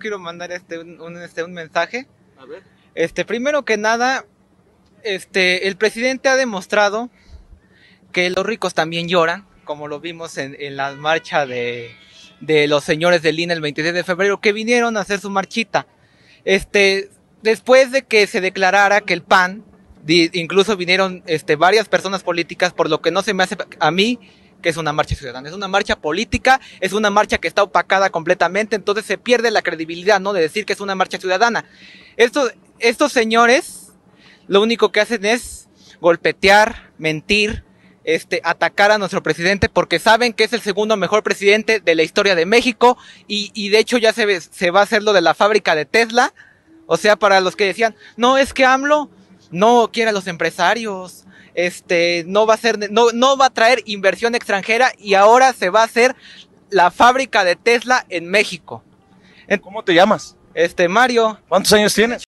quiero mandar un mensaje. A ver. Primero que nada, el presidente ha demostrado que los ricos también lloran, como lo vimos en la marcha de los señores del INE el 26 de febrero, que vinieron a hacer su marchita. Después de que se declarara que el PAN, incluso vinieron varias personas políticas, por lo que no se me hace a mí que es una marcha ciudadana, es una marcha política, es una marcha que está opacada completamente, entonces se pierde la credibilidad, ¿no?, de decir que es una marcha ciudadana. Estos señores lo único que hacen es golpetear, mentir, atacar a nuestro presidente, porque saben que es el segundo mejor presidente de la historia de México, y de hecho ya se va a hacer lo de la fábrica de Tesla. O sea, para los que decían, no, es que AMLO no quiere a los empresarios, no va a traer inversión extranjera, y ahora se va a hacer la fábrica de Tesla en México. ¿Cómo te llamas? Mario. ¿Cuántos años tienes?